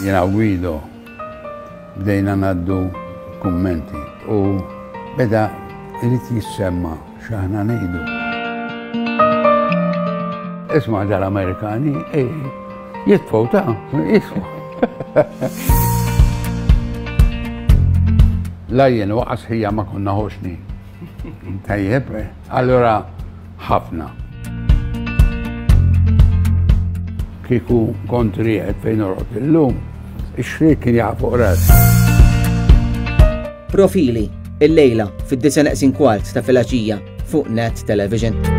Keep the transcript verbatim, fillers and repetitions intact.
Jena u Guido bdejna naddu kummenti u beda irid jissemma x'aħna ngħidu. Isma' dal-Amerikani jitfgħu ta' isma'. La jien waqas ħija ma konna ħoxni. Tajjeb, allora ħafna. Kieku kont riqed fejn orqod illum, ix-xriek kien jaqa' fuq ras. Profili, il-lejla fid-disa naqsin kwart ta' filgħaxija fuq Net Television.